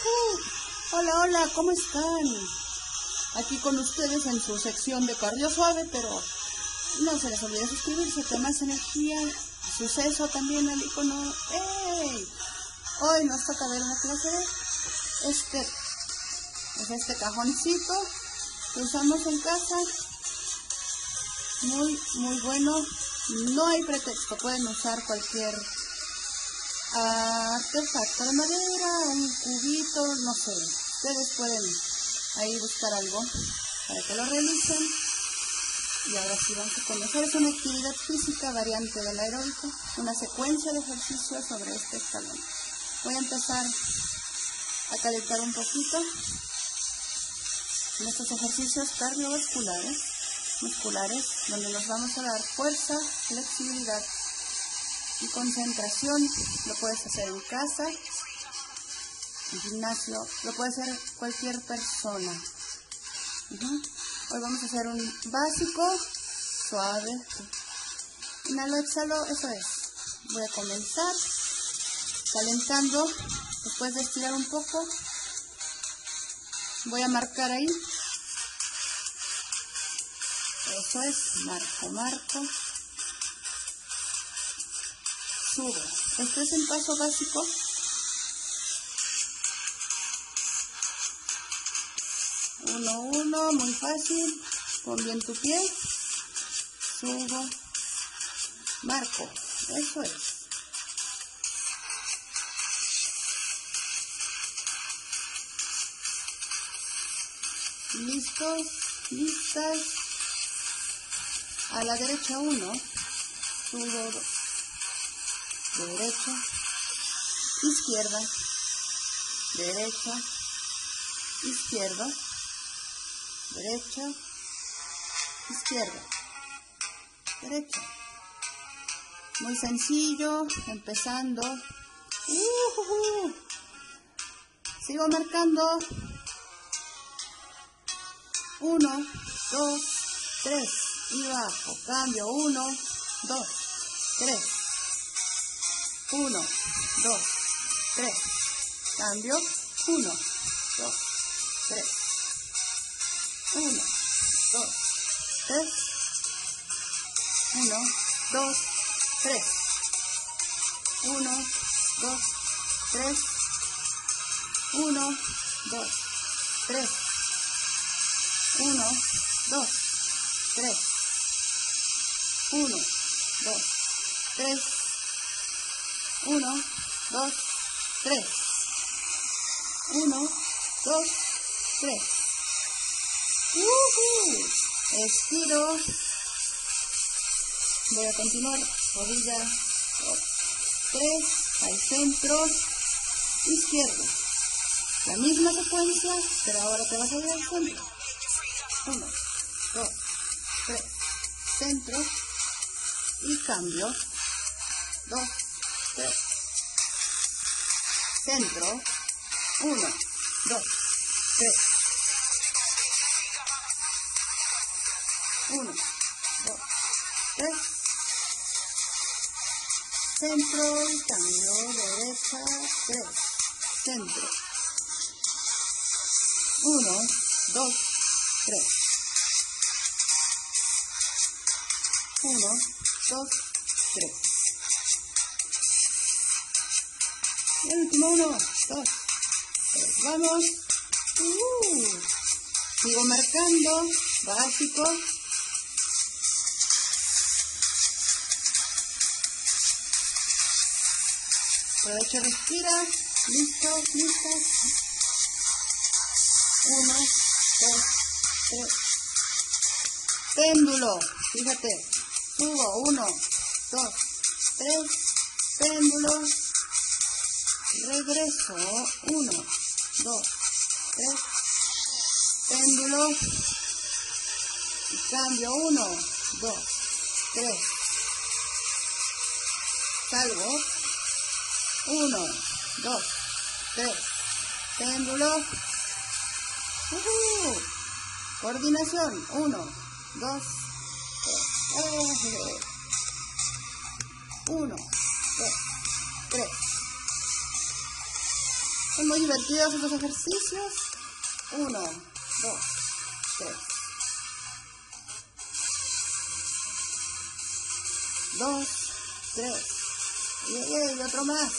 Hola, hola, ¿cómo están? Aquí con ustedes en su sección de cardio suave, pero no se les olvide suscribirse, que más energía, suceso también al icono. ¡Ey! Hoy nos toca ver una clase de este cajoncito que usamos en casa. Muy bueno. No hay pretexto, pueden usar cualquier artefacto de madera, un cubito, no sé. Ustedes pueden ahí buscar algo para que lo realicen. Y ahora sí vamos a conocer, es una actividad física variante del aeróbico, una secuencia de ejercicios sobre este escalón. Voy a empezar a calentar un poquito en estos ejercicios cardiovasculares, musculares, donde nos vamos a dar fuerza, flexibilidad y concentración. Lo puedes hacer en casa, en gimnasio, lo puede hacer cualquier persona. Hoy vamos a hacer un básico, suave. Inhalo, exhalo, eso es. Voy a comenzar calentando. Después de estirar un poco, voy a marcar ahí. Eso es, marco. Subo. Esto es el paso básico. Uno, muy fácil. Pon bien tu pie. Subo. Marco. Eso es. ¿Listos? ¿Listas? A la derecha 1. Subo. Derecha. Izquierda. Derecha. Izquierda. Derecha, izquierda, derecha. Muy sencillo, empezando. Sigo marcando. 1, 2, 3. Y bajo. Cambio. 1, 2, 3. 1, 2, 3. Cambio. 1, 2, 3. 1, 2, 3. 1, 2, 3. 1, 2, 3. 1, 2, 3. 1, 2, 3. 1, 2, 3. 1, 2, 3. 1, 2, 3. Estiro. Voy a continuar. Rodilla 3 al centro. Izquierdo. La misma secuencia, pero ahora te vas a ir al centro. 1, 2, 3. Centro. Y cambio. 2, 3. Centro. 1, 2, 3. 1, 2, 3. Centro y cambio. Derecha. 3. Centro. 1, 2, 3. 1, 2, 3. Y el último 1, 2, 3. Vamos. Sigo marcando. Básico. Aprovecha, respira. Listo, listas. 1, 2, 3. Péndulo. Fíjate. Subo. 1, 2, 3. Péndulo. Regreso. 1, 2, 3. Péndulo. Y cambio. 1, 2, 3. Salgo. 1, 2, 3. Péndulo. Coordinación. 1, 2, 3. 1, 2, 3. Son muy divertidos estos ejercicios. 1, 2, 3. 2, 3. Y otro más.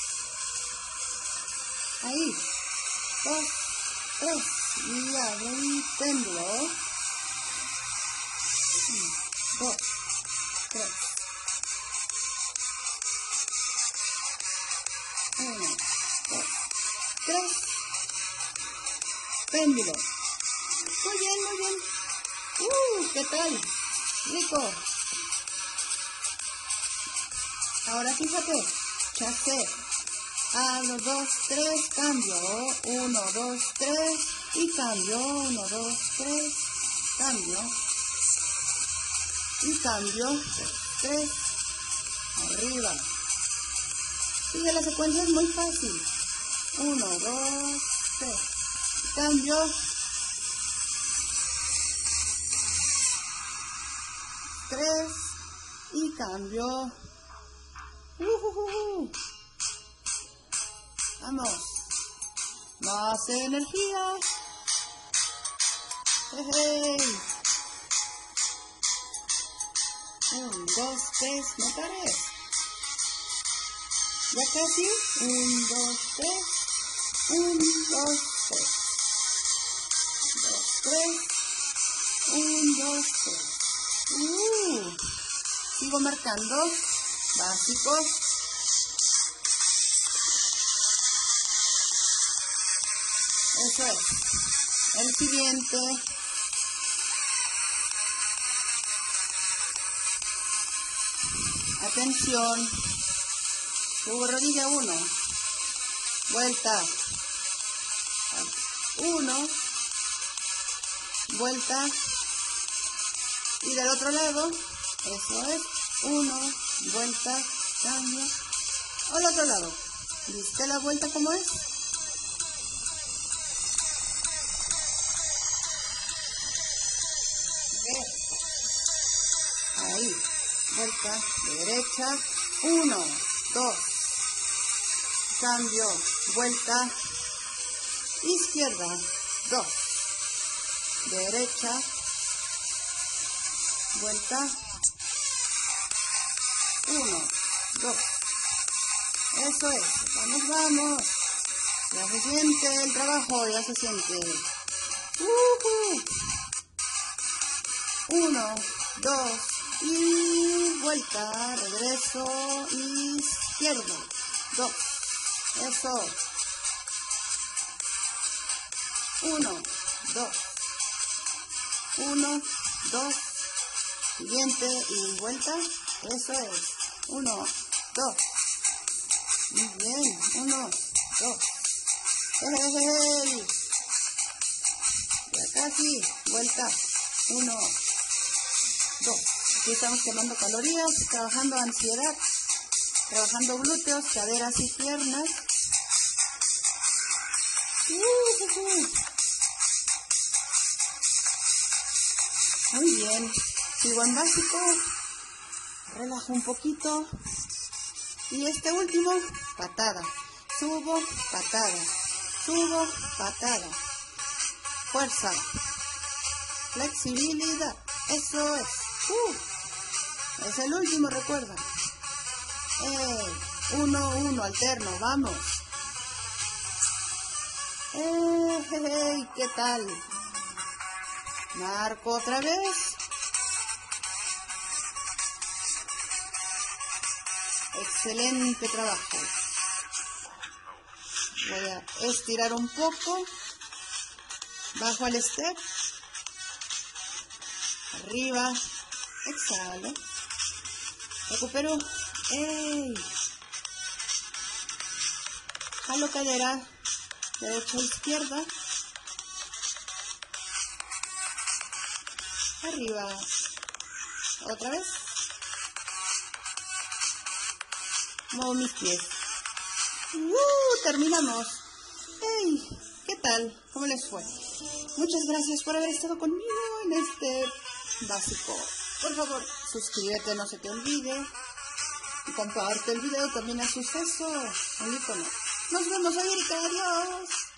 Ahí. 2, 3. Y abre y péndulo. 2, 3. 1, 2, 3. Péndulo. Muy bien, muy bien. ¿Qué tal? Rico. Ahora fíjate. Chassé. Abro, 2, 3, cambio. 1, 2, 3. Y cambio. 1, 2, 3. Cambio. Y cambio. 3. Arriba. Sigue la secuencia, es muy fácil. 1, 2, 3. Cambio. 3. Y cambio. Vamos. Más energía. Hey. 1, 2, 3. No pares. Ya casi. 1, 2, 3. 1, 2, 3. 2, 3. 1, 2, 3. Sigo marcando. Básicos. Eso es. El siguiente. Atención. Subo rodilla 1. Vuelta. 1. Vuelta. Y del otro lado. Eso es. 1. Vuelta. Cambio. Al otro lado. ¿Viste la vuelta cómo es? Ahí. Vuelta. Derecha. 1, 2. Cambio. Vuelta. Izquierda. 2. Derecha. Vuelta. 1, 2. Eso es. Vamos, vamos. Ya se siente el trabajo, ya se siente. 1, 2. Y vuelta. Regreso. Izquierda. 2. Eso. 1, 2. 1, 2. Siguiente y vuelta. Eso es. 1, 2. Muy bien. 1, 2. ¡Hey! Ya casi. Vuelta. 1, 2. Aquí estamos quemando calorías, trabajando ansiedad, trabajando glúteos, caderas y piernas. Muy bien. Sigo en básico. Relajo un poquito. Y este último, patada. Subo, patada. Subo, patada. Fuerza. Flexibilidad. Eso es. Es el último, recuerda. 1, 1, alterno, vamos. ¿Qué tal? Marco otra vez. Excelente trabajo. Voy a estirar un poco. Bajo al step. Arriba. Exhalo. Recupero. Jalo cadera. Derecha, izquierda. Arriba. Otra vez. Muevo mis pies. Terminamos. ¡Hey! ¿Qué tal? ¿Cómo les fue? Muchas gracias por haber estado conmigo en este básico. Por favor, suscríbete, no se te olvide. Y comparte el video también a Suceso, el icono. Nos vemos ahorita, adiós.